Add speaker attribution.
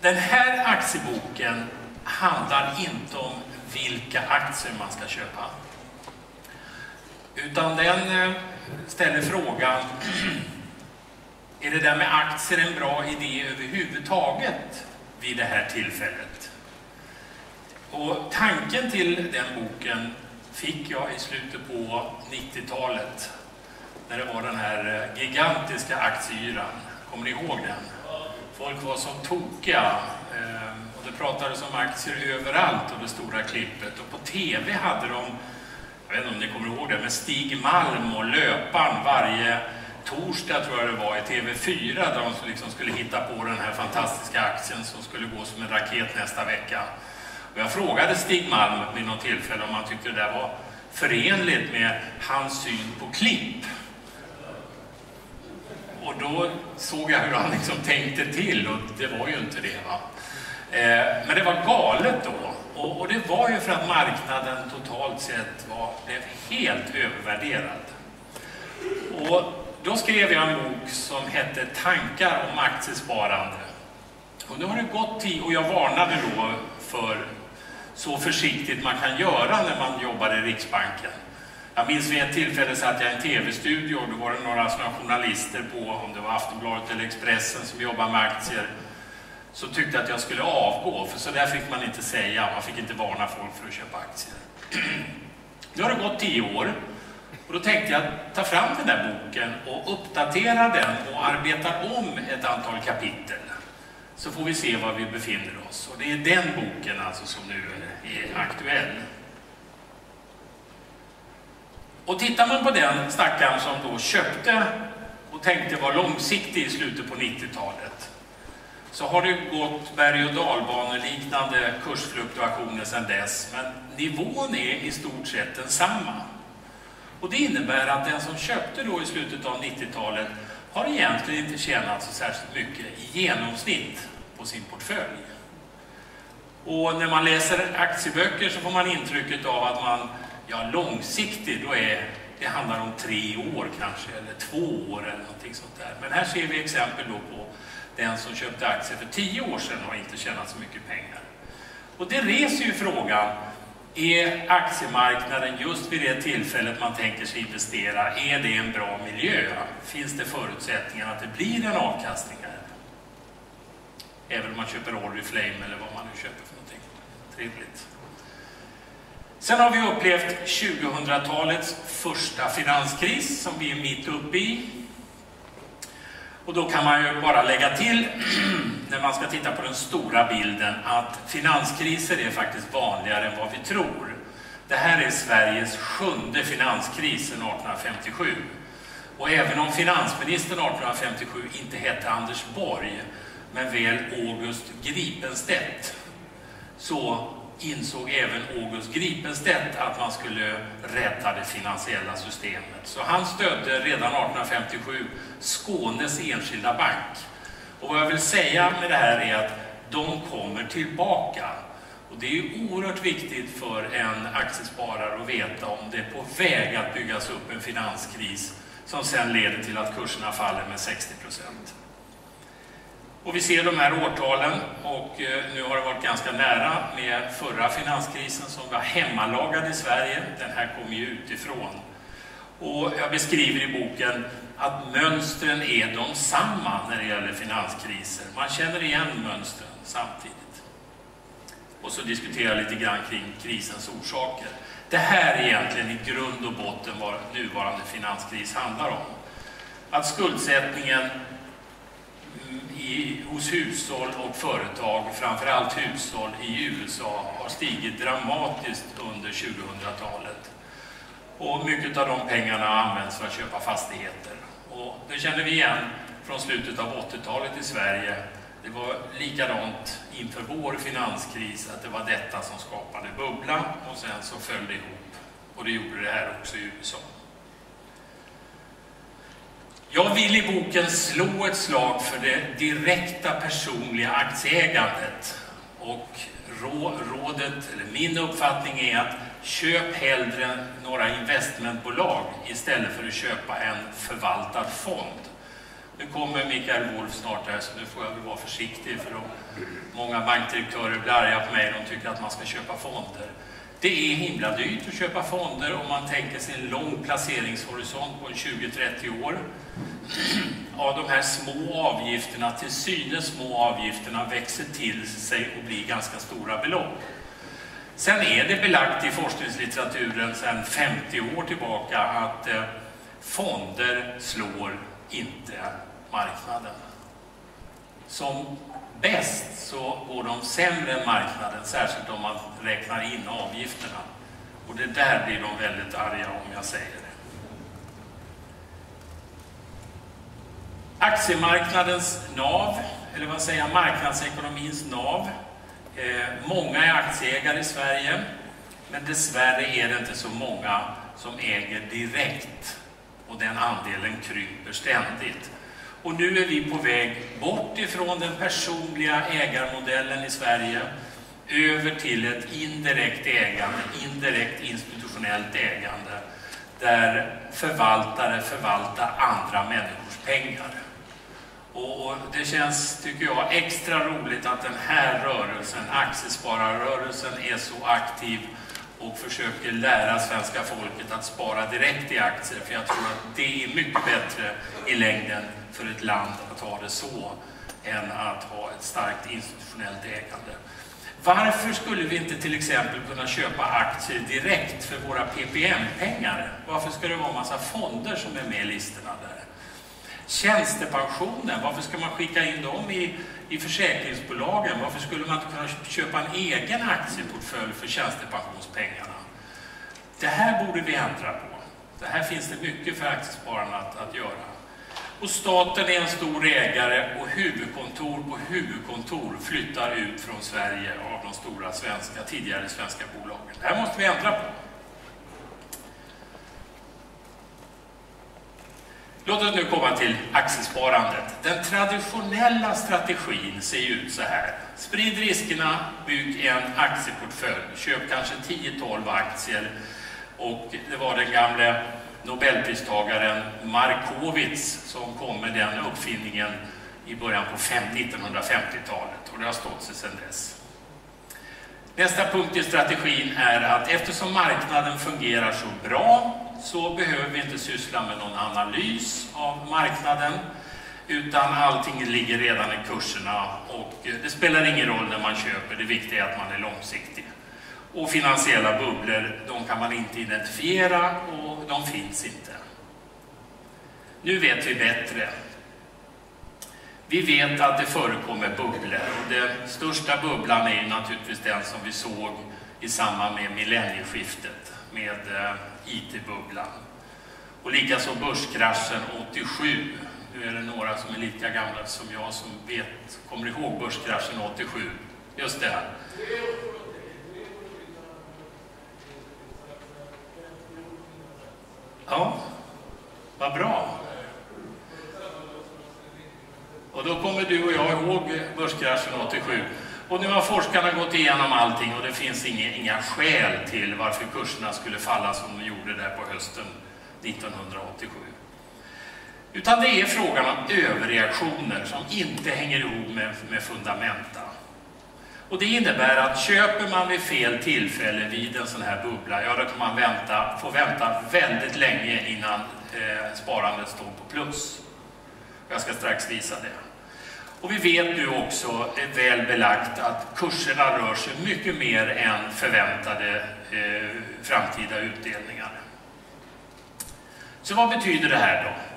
Speaker 1: Den här aktieboken handlar inte om vilka aktier man ska köpa. Utan den ställer frågan, är det där med aktier en bra idé överhuvudtaget vid det här tillfället? Och tanken till den boken fick jag i slutet på 90-talet. När det var den här gigantiska aktieyran. Kommer ni ihåg den? Folk var som tokiga. Och det pratades om aktier överallt och det stora klippet. Och på tv hade de, jag vet inte om ni kommer ihåg det, med Stig Malm och Löpan varje torsdag tror jag det var i TV4 där de liksom skulle hitta på den här fantastiska aktien som skulle gå som en raket nästa vecka. Och jag frågade Stig Malm vid något tillfälle om han tyckte det där var förenligt med hans syn på klipp. Och då såg jag hur han liksom tänkte till och det var ju inte det, va. Men det var galet då. Och det var ju för att marknaden totalt sett blev helt övervärderad. Och då skrev jag en bok som hette Tankar om aktiesparande. Och nu har det gått tid och jag varnade då för så försiktigt man kan göra när man jobbar i Riksbanken. Jag minns vid ett tillfälle satt jag i en tv-studio och då var det några journalister på, om det var Aftonbladet eller Expressen som jobbar med aktier, så tyckte att jag skulle avgå, för så där fick man inte säga, man fick inte varna folk för att köpa aktier. Nu har det gått 10 år och då tänkte jag ta fram den där boken och uppdatera den och arbeta om ett antal kapitel. Så får vi se var vi befinner oss. Och det är den boken alltså som nu är aktuell. Och tittar man på den stackaren som då köpte och tänkte vara långsiktig i slutet på 90-talet, så har det gått berg- och dalbaneliknande kursfluktuationer sedan dess, men nivån är i stort sett densamma. Och det innebär att den som köpte då i slutet av 90-talet har egentligen inte tjänat så särskilt mycket i genomsnitt på sin portfölj. Och när man läser aktieböcker så får man intrycket av att man, långsiktigt, det handlar om 3 år kanske, eller 2 år eller någonting sånt där. Men här ser vi exempel då på den som köpte aktier för 10 år sedan och inte tjänat så mycket pengar. Och det reser ju frågan, är aktiemarknaden just vid det tillfället man tänker sig investera, är det en bra miljö? Finns det förutsättningar att det blir en avkastning här? Även om man köper Oriflame eller vad man nu köper för någonting. Trevligt. Sen har vi upplevt 2000-talets första finanskris som vi är mitt uppe i. Och då kan man ju bara lägga till, när man ska titta på den stora bilden, att finanskriser är faktiskt vanligare än vad vi tror. Det här är Sveriges 7:e finanskris sedan 1857. Och även om finansministern 1857 inte hette Anders Borg, men väl August Gripenstedt, så insåg även August Gripenstedt att man skulle rädda det finansiella systemet. Så han stödde redan 1857 Skånes enskilda bank. Och vad jag vill säga med det här är att de kommer tillbaka. Och det är ju oerhört viktigt för en aktiesparare att veta om det är på väg att byggas upp en finanskris som sedan leder till att kurserna faller med 60%. Och vi ser de här årtalen och nu har det varit ganska nära med förra finanskrisen som var hemmalagad i Sverige. Den här kom ju utifrån. Och jag beskriver i boken att mönstren är de samma när det gäller finanskriser. Man känner igen mönstren samtidigt. Och så diskuterar jag lite grann kring krisens orsaker. Det här är egentligen i grund och botten vad nuvarande finanskris handlar om. Att skuldsättningen hos hushåll och företag, framförallt hushåll i USA, har stigit dramatiskt under 2000-talet. Och mycket av de pengarna används för att köpa fastigheter. Och det känner vi igen från slutet av 80-talet i Sverige. Det var likadant inför vår finanskris, att det var detta som skapade bubbla och sen så föll det ihop. Och det gjorde det här också i USA. Jag vill i boken slå ett slag för det direkta personliga aktieägandet. Och min uppfattning är att köp hellre några investmentbolag istället för att köpa en förvaltad fond. Nu kommer Mikael Wolf snart här, så nu får jag väl vara försiktig, för många bankdirektörer blir arga på mig. De tycker att man ska köpa fonder. Det är himla dyrt att köpa fonder om man tänker sig en lång placeringshorisont på 20-30 år. Ja, de här små avgifterna, till synes små avgifterna, växer till sig och blir ganska stora belopp. Sen är det belagt i forskningslitteraturen sedan 50 år tillbaka att fonder slår inte marknaden. Som bäst så går de sämre än marknaden, särskilt om man räknar in avgifterna. Och det där blir de väldigt arga om jag säger det. Aktiemarknadens nav, eller vad säger jag, marknadsekonomins nav. Många är aktieägare i Sverige, men dessvärre är det inte så många som äger direkt. Och den andelen kryper ständigt. Och nu är vi på väg bort ifrån den personliga ägarmodellen i Sverige över till ett indirekt ägande, indirekt institutionellt ägande, där förvaltare förvaltar andra människors pengar. Och det känns, tycker jag, extra roligt att den här rörelsen, aktiespararrörelsen, är så aktiv och försöker lära svenska folket att spara direkt i aktier. För jag tror att det är mycket bättre i längden för ett land att ha det så än att ha ett starkt institutionellt ägande. Varför skulle vi inte till exempel kunna köpa aktier direkt för våra PPM-pengar? Varför ska det vara en massa fonder som är med i listorna där? Tjänstepensionen, varför ska man skicka in dem i försäkringsbolagen? Varför skulle man inte kunna köpa en egen aktieportfölj för tjänstepensionspengarna? Det här borde vi ändra på. Det här finns det mycket för aktiespararna att göra. Och staten är en stor ägare och huvudkontor på huvudkontor flyttar ut från Sverige av de stora tidigare svenska bolagen. Det här måste vi ändra på. Låt oss nu komma till aktiesparandet. Den traditionella strategin ser ut så här. Sprid riskerna, bygg en aktieportfölj. Köp kanske 10-12 aktier. Och det var den gamle Nobelpristagaren Markowitz som kom med den uppfinningen i början på 1950-talet. Och det har stått sig sedan dess. Nästa punkt i strategin är att eftersom marknaden fungerar så bra så behöver vi inte syssla med någon analys av marknaden, utan allting ligger redan i kurserna och det spelar ingen roll när man köper, det viktiga är att man är långsiktig. Och finansiella bubblor, de kan man inte identifiera och de finns inte. Nu vet vi bättre. Vi vet att det förekommer bubblor och den största bubblan är naturligtvis den som vi såg i samband med millennieskiftet med IT-bubblan. Och likaså börskraschen 87. Nu är det några som är lika gamla som jag som kommer ihåg börskraschen 87. Just det här. Ja, vad bra. Och då kommer du och jag ihåg börskraschen 87. Och nu har forskarna gått igenom allting och det finns inga skäl till varför kurserna skulle falla som de gjorde där på hösten 1987. Utan det är frågan om överreaktioner som inte hänger ihop med fundamenta. Och det innebär att köper man vid fel tillfälle vid en sån här bubbla, ja då kan man få vänta väldigt länge innan sparandet står på plus. Jag ska strax visa det. Och vi vet nu också, är väl belagt, att kurserna rör sig mycket mer än förväntade framtida utdelningar. Så vad betyder det här då?